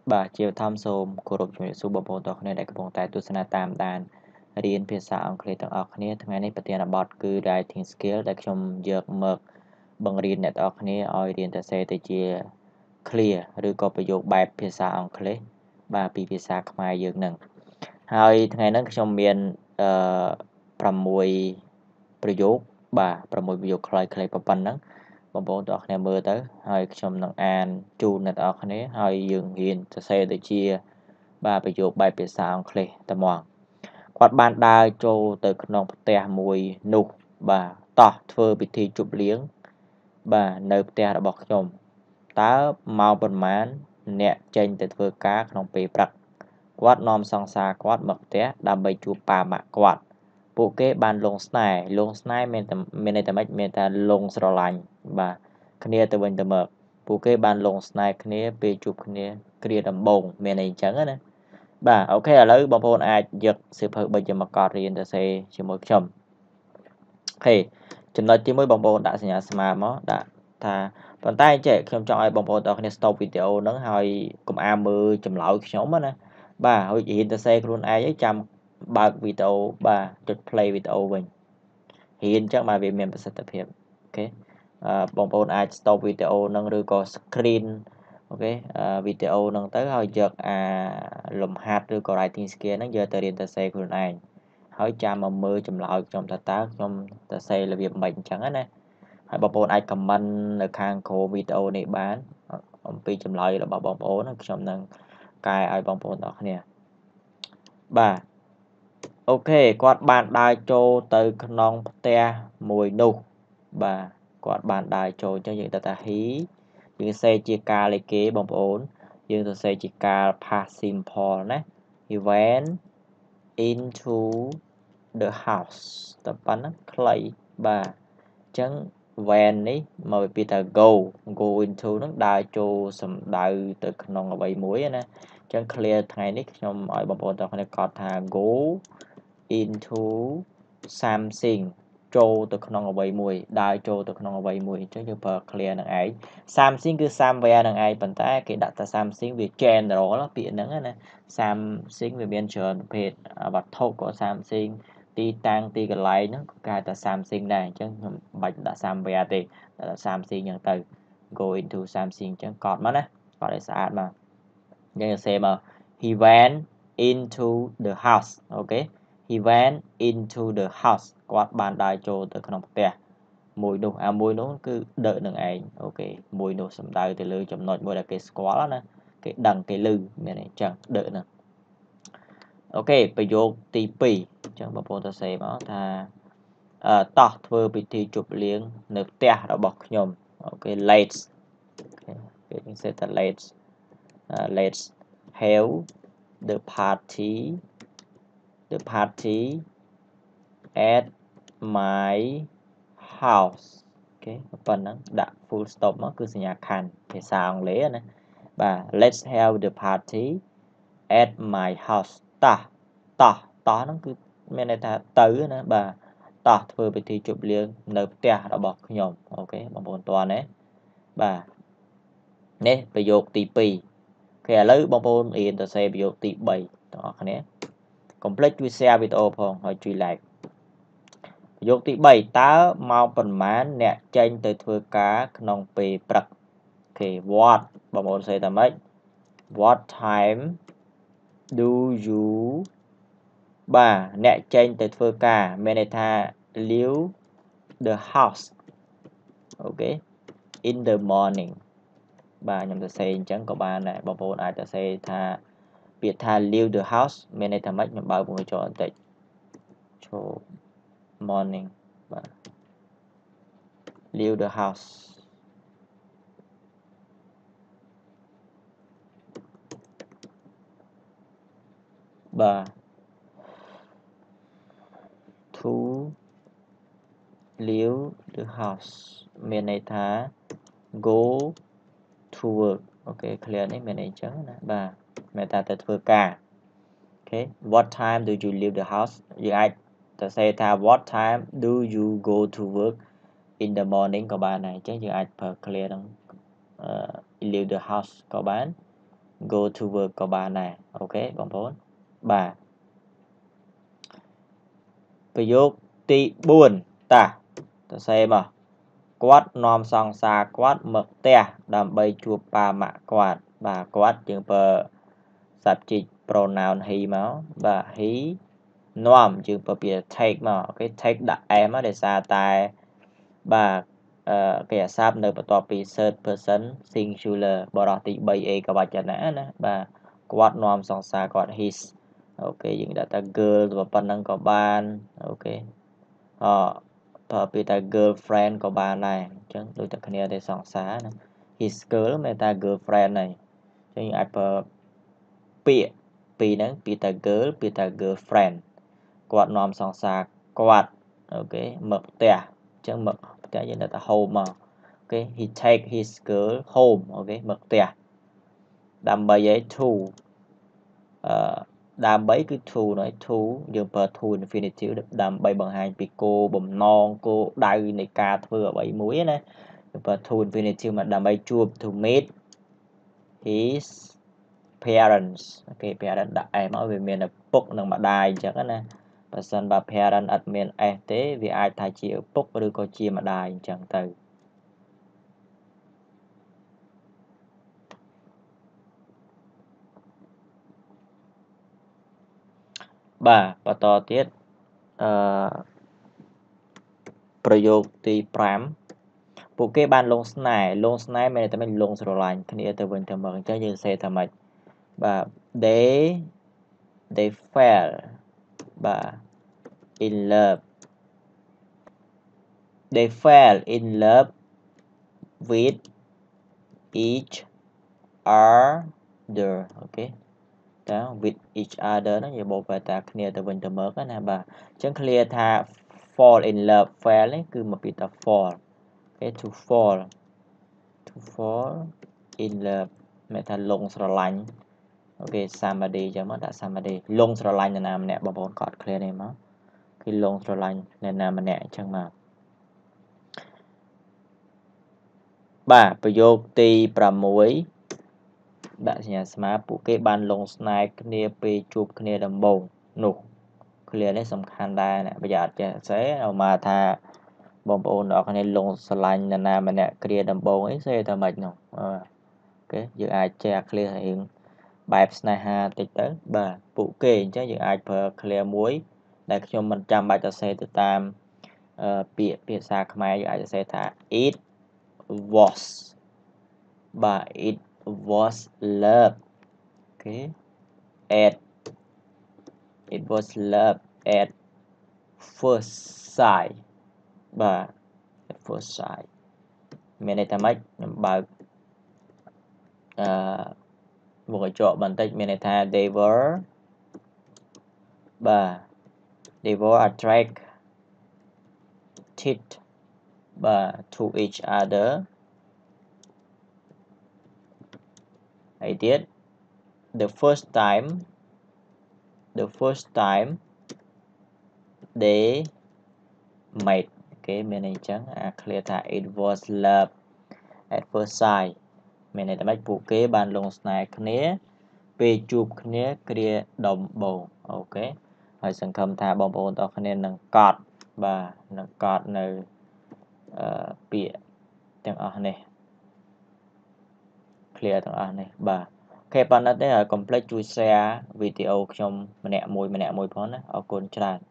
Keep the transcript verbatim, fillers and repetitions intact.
បាទជាធម្មសូមគោរពជំរាបសួរបងប្អូនទាំងគ្នាដែលកំពុងតែទស្សនាតាមដានរៀនភាសាអង់គ្លេសទាំងអស់គ្នាថ្ងៃនេះប្រធានបទគឺ writing skill ដែលខ្ញុំយកមកបង្រៀនអ្នកទាំងអស់គ្នាឲ្យរៀនសរសេរទៅជា clear ឬក៏ប្រយោគបែបភាសាអង់គ្លេសបាទពីភាសាខ្មែរយើងនឹងហើយថ្ងៃនេះខ្ញុំមានអឺ6ប្រយោគបាទ6ប្រយោគខ្លីៗប៉ុណ្ណឹងបងប្អូនទាំងអស់គ្នាមើលទៅហើយខ្ញុំនឹងអានជូនអ្នកទាំងអស់គ្នាហើយយើងរៀនសរសេរទៅជាបាទប្រយោគបែបភាសាអង់គ្លេសតែមកគាត់បានដើរចូលទៅក្នុងផ្ទះមួយនោះបាទតោះធ្វើពិធីជប់លៀងបាទនៅផ្ទះរបស់ខ្ញុំតើម៉ោងប៉ុន្មានអ្នកចេញទៅធ្វើការក្នុងពេលព្រឹកគាត់នាំសង្សារគាត់មកផ្ទះដើម្បីជួបប៉ាម៉ាក់គាត់ពួកគេបានលងស្នេហ៍លងស្នេហ៍មានតែមានន័យថាម៉េចមានតែលងស្រឡាញ់បាទគ្នាទៅវិញទៅមកពួកគេបានលងស្នេហ៍គ្នាពេលជួបគ្នាគ្រាដំបូងមានន័យអញ្ចឹងណាបាទអូខេឥឡូវបងប្អូនអាចយកសៀវភៅបិទមកកត់រៀនសរសេរជាមួយខ្ញុំអូខេចំណុចទីមួយបងប្អូនដាក់សញ្ញាស្មើមកដាក់ថាប៉ុន្តែចេះខ្ញុំចង់ឲ្យបងប្អូនទាំងគ្នា stop វីដេអូហ្នឹងហើយកុំអានមើលចម្លើយខ្ញុំណាបាទហើយរៀនសរសេរខ្លួនឯងចាំបើកវីដេអូបាទចុច play វីដេអូវិញរៀនអញ្ចឹងបាទវាមានប្រសិទ្ធភាពអូខេអឺបងប្អូនអាច stop វីដេអូហ្នឹងឬក៏ screen អូខេវីដេអូហ្នឹងទៅហើយយកអាលំហាត់ឬក៏ writing skill ហ្នឹងយកទៅរៀនសរសេរខ្លួនឯងហើយចាំមកមើលចម្លើយខ្ញុំថាតើខ្ញុំសរសេររបៀបម៉េចអញ្ចឹងណាហើយបងប្អូនអាច comment នៅខាងក្រោមវីដេអូនេះបានអំពីចម្លើយរបស់បងប្អូនខ្ញុំនឹងកែឲ្យបងប្អូនទាំងគ្នាបាទអូខេគាត់បានដើរចូលទៅក្នុងផ្ទះមួយនោះបាទគាត់បានដើរចូលអញ្ចឹងយើងទៅថា he យើងសរសេរជាការលេខគេបងប្អូនយើងសរសេរជាការ past simple ណា he went into the house តែប៉ុណ្ណឹងខ្លីបាទអញ្ចឹង when នេះមកពីថា go go into ហ្នឹងដើរចូលសំដៅទៅក្នុងអ្វីមួយណាអញ្ចឹង clear ថ្ងៃនេះខ្ញុំឲ្យបងប្អូនទាំងគ្នាកត់ថា go into something ចូលទៅក្នុងអ្វីមួយដើរចូលទៅក្នុងអ្វីមួយអញ្ចឹងយើងប្រើ clear នឹងឯង something គឺ somewhere នឹងឯងប៉ុន្តែគេដាក់តែ something វា general ពាក្យហ្នឹងណា something វាមានច្រើនប្រភេទវត្ថុក៏ something ទីតាំងទីកន្លែងហ្នឹងគេហៅថា something ដែរអញ្ចឹងខ្ញុំបាច់ដាក់ somewhere ទេដាក់ something អញ្ចឹងទៅ go into something អញ្ចឹងកត់មកណាកត់ឲ្យស្អាតមកយើងសរសេរមក he went into the house អូខេ he went into the house គាត់បានដើរចូលទៅក្នុងផ្ទះមួយនោះអាមួយនោះគឺ the នឹងឯងអូខេមួយនោះសំដៅទៅលើចំណុចមួយដែលគេស្គាល់ណាគេដឹងគេឮមានអញ្ចឹង the ហ្នឹងអូខេប្រយោគទីពីរអញ្ចឹងបងប្អូនសរសេរមកថាអឺតោះធ្វើពិធីជប់លៀងនៅផ្ទះរបស់ខ្ញុំអូខេ let's គេនិយាយថា let's uh, let's have the party the party at my house អូខេប៉ុណ្ណឹងដាក់ full stop មកគឺសញ្ញាខណ្ឌភាសាអង់គ្លេសណាបាទ let's have the party at my house តោះតោះតោះហ្នឹងគឺមានន័យថាទៅណាបាទតោះធ្វើពិធីជប់លៀងនៅផ្ទះរបស់ខ្ញុំអូខេបងប្អូនតើណាបាទនេះប្រយោគទីពីរអូខេឥឡូវបងប្អូនរៀនសរសេរប្រយោគទីបីទាំងអស់គ្នាកុំភ្លេចជួយ share វីដេអូផងហើយជួយ like ប្រយោគទីបីតើម៉ោងប៉ុន្មានអ្នកចេញទៅធ្វើការក្នុងពេលព្រឹកអូខេ what បងប្អូនសរសេរថាម៉េច what time do you បាទអ្នកចេញទៅធ្វើការមានន័យថា leave the house អូខេ in the morning បាទខ្ញុំសរសេរអញ្ចឹងក៏បានដែរបងប្អូនអាចសរសេរថាពាក្យថា leave the house មានន័យថាម៉េចខ្ញុំបើកមុខចូលបន្តិចចូល morning បាទ leave the house បាទ to leave the house មានន័យថា go to work អូខេ clear នេះមានន័យអញ្ចឹងណាបាទមានថាទៅធ្វើការអូខេ what time do you leave the house យើងអាចសរសេរថា what time do you go to work in the morning ក៏បានដែរអញ្ចឹងយើងអាចប្រើ clear នឹង leave the house ក៏បាន go to work ក៏បានដែរអូខេបងប្អូនបាទប្រយោគទីbốnតាសរសេរមកគាត់នាំសង្សារគាត់មកផ្ទះដើម្បីជួបប៉ាម៉ាក់គាត់បាទគាត់យើងប្រើ subject pronoun he មកបាទ he នាំយើងប្រើពាក្យ take មកអូខេ take ដាក់ em ដោយសារតែបាទអឺពាក្យស័ព្ទនៅបន្ទាប់ពី third person singular បរោះទី3 a ក៏បាច់ចឹងដែរណាបាទគាត់នាំសង្សារគាត់ his អូខេយើងដាក់ថា girl ទៅប៉ុណ្ណឹងក៏បានអូខេអប្រើពាក្យថា girlfriend ក៏បានដែរអញ្ចឹងដូចតែគ្នាទេសង្សារណា his girl មានតែ girlfriend ហើយអញ្ចឹងយើងអាចប្រើពាក្យពីរហ្នឹងពាក្យថា girl ពាក្យថា girlfriend គាត់នាំសង្សារគាត់អូខេមកផ្ទះអញ្ចឹងមកផ្ទះយើងដាក់ថា home មកអូខេ he take his girl home អូខេមកផ្ទះដើម្បីឲ្យ to អឺដើម្បីគឺ to ណែ to យើងប្រើ to infinitive ដើម្បីបង្ហាញពីគោលបំណងគោលដៅនៃការធ្វើអ្វីមួយណាយើងប្រើ to infinitive មកដើម្បីជួប to meet his parents អូខេ parent ដាក់ s មកវាមានឪពុកនិងម្ដាយអញ្ចឹងណាបើសិនបើ parent អត់មាន s ទេវាអាចថាជាឪពុកឬក៏ជាម្ដាយអញ្ចឹងទៅបាទបន្តទៀតអឺប្រយោគទី5ពួកគេបានលងស្នេហ៍លងស្នេហ៍មានតែមិនលងស្រឡាញ់គ្នាទៅវិញទៅមកអញ្ចឹងយើងសេថាម៉េចបាទ they they fell បាទ in love they fell in love with each other អូខេតើ with each other ហ្នឹងយើងបកប្រែថាគ្នាទៅវិញទៅមកណាបាទអញ្ចឹង clear ថា fall in love fell នេះគឺមកពីថា fall អូខេ to fall to fall in love មានថាលងស្រឡាញ់អូខេ somebody អញ្ចឹងមកដាក់ somebody លងស្រឡាញ់នរណាម្នាក់បងប្អូនគាត់ clear នេះមកគឺលងស្រឡាញ់នរណាម្នាក់អញ្ចឹងមកបាទប្រយោគទី6ដាក់សញ្ញាស្មើពួកគេបានលងស្នេហ៍គ្នាពេលជួបគ្នាដំបូងនោះ clear នេះសំខាន់ដែរណាប្រយ័ត្នចេះសេเอาមកថាបងប្អូនអ្នកគ្នាលងស្រឡាញ់នរណាម្នាក់គ្រាដំបូងអីសេថាម៉េចនោះអូខេយើងអាចចេះ clear រៀងបែបស្នេហាតិចទៅបាទពួកគេអញ្ចឹងយើងអាចប្រើ clear មួយដែលខ្ញុំមិនចាំបាច់ទៅសេទៅតាមអឺពាក្យភាសាខ្មែរយើងអាចទៅសេថា it was បាទ it was love អូខេ at it was love at first sight បាទ at first sight មានន័យថាម៉េចខ្ញុំបើកអឺមុខកញ្ចក់បន្តិចមានន័យថា they were បាទ they were attracted បាទ to each other ហើយទៀត the first time the first time they met គេមានន័យអញ្ចឹងអា clear ថា it was love at first sight មានន័យថាម៉េចពួកគេបានលងស្នេហ៍គ្នាពេលជួបគ្នាគ្រាដំបូងអូខេហើយសង្ឃឹមថាបងប្អូនទាំងអស់គ្នានឹងកត់បាទនឹងកត់នៅអឺពាក្យទាំងអស់នេះ clear ទាំងអស់នេះបាទអូខេប៉ុណ្ណឹងទេហើយកុំភ្លេចជួយ share វីដេអូខ្ញុំម្នាក់មួយម្នាក់មួយផងណាអរគុណច្រើន